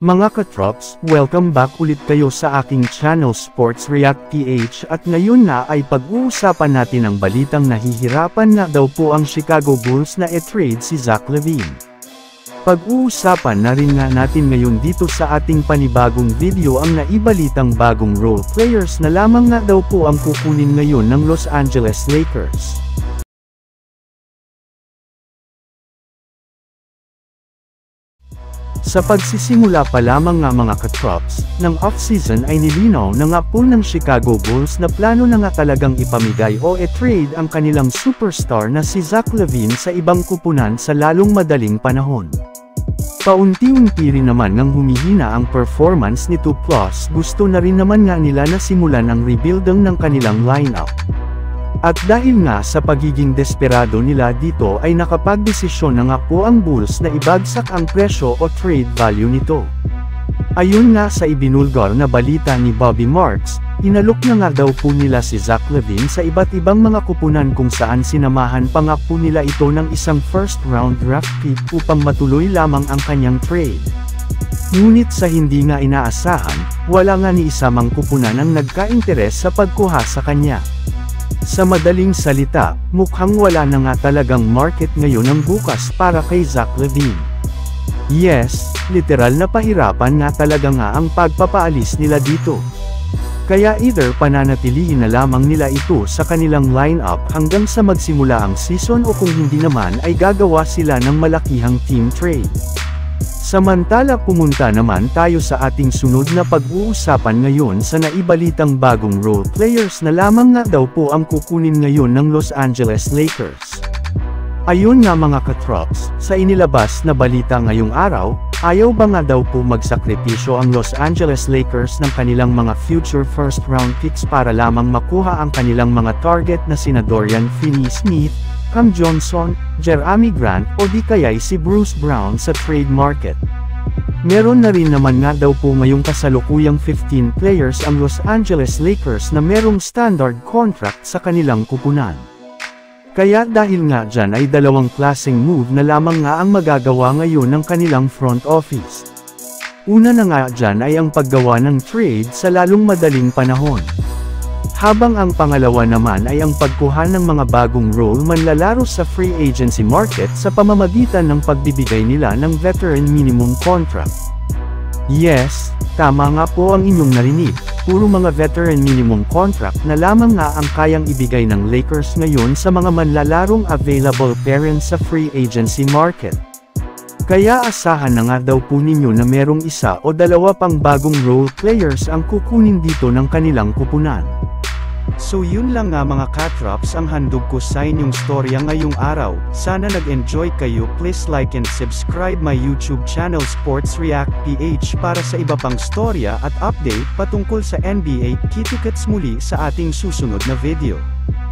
Mga katrops, welcome back ulit kayo sa aking channel Sports React PH at ngayon na ay pag-uusapan natin ang balitang nahihirapan na daw po ang Chicago Bulls na i-trade si Zach LaVine. Pag-uusapan na rin nga natin ngayon dito sa ating panibagong video ang naibalitang bagong role players na lamang nga daw po ang kukunin ngayon ng Los Angeles Lakers. Sa pagsisimula pa lamang nga mga katrops, ng off-season ay nilinaw na nga po ng Chicago Bulls na plano na nga talagang ipamigay o i-trade ang kanilang superstar na si Zach LaVine sa ibang kupunan sa lalong madaling panahon. Paunti-unti rin naman nang humihina ang performance nito plus gusto na rin naman nga nila na simulan ang rebuilding ng kanilang lineup. At dahil nga sa pagiging desperado nila dito ay nakapagdesisyon na nga po ang Bulls na ibagsak ang presyo o trade value nito. Ayon nga sa ibinulgar na balita ni Bobby Marks, inalok na nga daw po nila si Zach LaVine sa iba't ibang mga kupunan kung saan sinamahan pa nga po nila ito ng isang first-round draft pick upang matuloy lamang ang kanyang trade. Ngunit sa hindi nga inaasahan, wala nga ni isamang kupunan ang nagka-interes sa pagkuha sa kanya. Sa madaling salita, mukhang wala na nga talagang market ngayon ng bukas para kay Zach LaVine. Yes, literal na pahirapan nga talaga nga ang pagpapaalis nila dito. Kaya either pananatilihin na lamang nila ito sa kanilang lineup hanggang sa magsimula ang season o kung hindi naman ay gagawa sila ng malakihang team trade. Samantala pumunta naman tayo sa ating sunod na pag-uusapan ngayon sa naibalitang bagong role players na lamang nga daw po ang kukunin ngayon ng Los Angeles Lakers. Ayon nga mga katrops, sa inilabas na balita ngayong araw, ayaw ba nga daw po magsakripisyo ang Los Angeles Lakers ng kanilang mga future first round picks para lamang makuha ang kanilang mga target na sina Dorian Finney-Smith, Cam Johnson, Jerami Grant o di kaya'y si Bruce Brown sa trade market. Meron na rin naman nga daw po ngayong kasalukuyang 15 players ang Los Angeles Lakers na merong standard contract sa kanilang kupunan. Kaya dahil nga dyan ay dalawang klaseng move na lamang nga ang magagawa ngayon ng kanilang front office. Una na nga dyan ay ang paggawa ng trade sa lalong madaling panahon. Habang ang pangalawa naman ay ang pagkuha ng mga bagong role manlalaro sa free agency market sa pamamagitan ng pagbibigay nila ng veteran minimum contract. Yes, tama nga po ang inyong narinig, puro mga veteran minimum contract na lamang nga ang kayang ibigay ng Lakers ngayon sa mga manlalarong available parents sa free agency market. Kaya asahan na nga daw po ninyo na merong isa o dalawa pang bagong role players ang kukunin dito ng kanilang kupunan. So yun lang nga mga katrops ang handog ko sa inyong storya ngayong araw. Sana nag-enjoy kayo. Please like and subscribe my YouTube channel Sports React PH para sa iba pang storya at update patungkol sa NBA. Kita-kits muli sa ating susunod na video.